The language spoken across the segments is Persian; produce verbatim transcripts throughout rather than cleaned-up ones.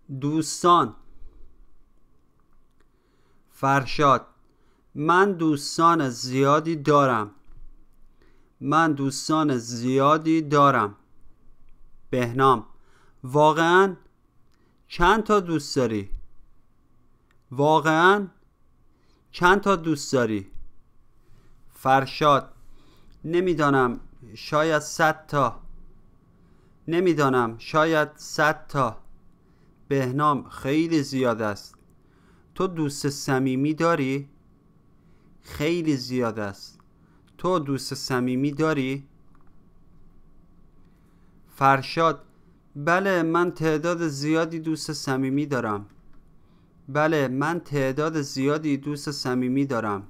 دوستان. فرشاد: من دوستان زیادی دارم. من دوستان زیادی دارم. بهنام: واقعاً؟ چند تا دوست داری؟ واقعاً؟ چند تا دوست داری؟ فرشاد: نمیدانم، شاید صد تا. نمیدانم، شاید صد تا. بهنام: خیلی زیاد است. تو دوست صمیمی داری؟ خیلی زیاد است. تو دوست صمیمی داری؟ فرشاد: بله، من تعداد زیادی دوست صمیمی دارم. بله، من تعداد زیادی دوست صمیمی دارم.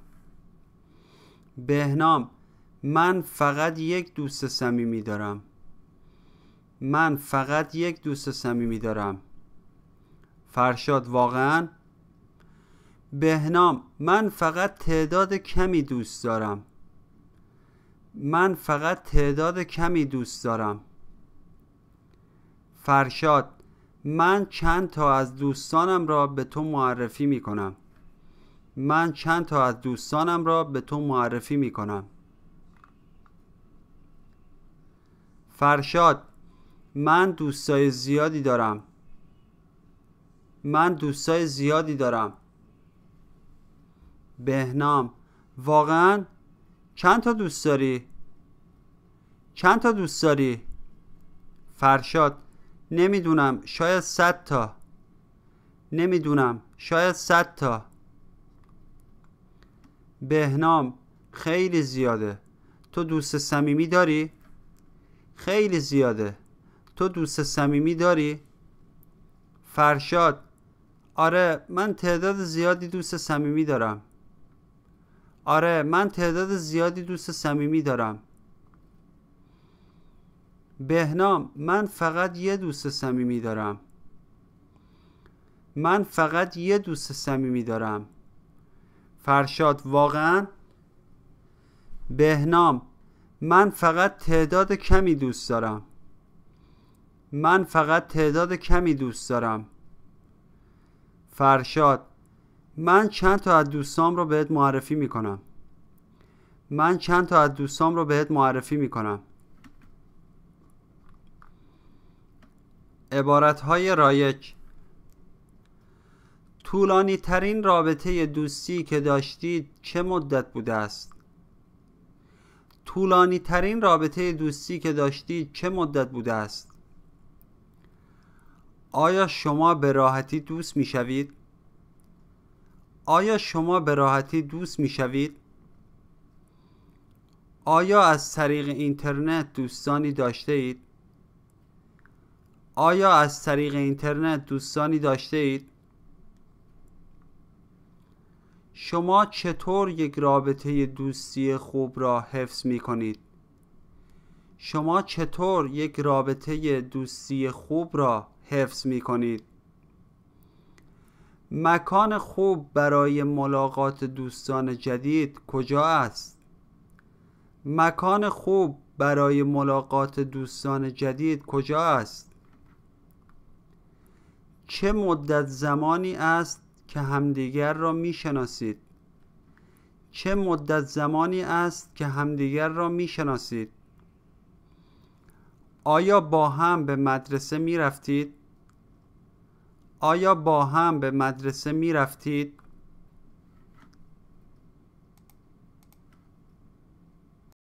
بهنام: من فقط یک دوست صمیمی دارم. من فقط یک دوست صمیمی دارم. فرشاد: واقعاً؟ بهنام: من فقط تعداد کمی دوست دارم. من فقط تعداد کمی دوست دارم. فرشاد: من چند تا از دوستانم را به تو معرفی می کنم. من چند تا از دوستانم را به تو معرفی می کنم. فرشاد: من دوستای زیادی دارم. من دوستای زیادی دارم. بهنام: واقعاً؟ چند تا دوست داری؟ چند تا دوست داری؟ فرشاد: نمیدونم، شاید صد تا. نمیدونم، شاید صد تا. بهنام: خیلی زیاده. تو دوست صمیمی داری؟ خیلی زیاده. تو دوست صمیمی داری؟ فرشاد: آره، من تعداد زیادی دوست صمیمی دارم. آره، من تعداد زیادی دوست صمیمی دارم. بهنام: من فقط یه دوست صمیمی دارم. من فقط یه دوست صمیمی دارم. فرشاد: واقعاً؟ بهنام: من فقط تعداد کمی دوست دارم. من فقط تعداد کمی دوست دارم. فرشاد: من چند تا از دوستام رو بهت معرفی میکنم. من چند تا از دوستام رو بهت معرفی میکنم. عبارتهای رایج: طولانی ترین رابطه دوستی که داشتید چه مدت بوده است؟ طولانی ترین رابطه دوستی که داشتید چه مدت بوده است؟ آیا شما به راحتی دوست می شوید؟ آیا شما به راحتی دوست می شوید؟ آیا از طریق اینترنت دوستانی داشته اید؟ آیا از طریق اینترنت دوستانی داشته اید؟ شما چطور یک رابطه دوستی خوب را حفظ می کنید؟ شما چطور یک رابطه دوستی خوب را حفظ می کنید؟ مکان خوب برای ملاقات دوستان جدید کجا است؟ مکان خوب برای ملاقات دوستان جدید کجا است؟ چه مدت زمانی است که همدیگر را می شناسید؟ چه مدت زمانی است که همدیگر را می شناسید؟ آیا با هم به مدرسه می رفتید؟ آیا با هم به مدرسه می رفتید؟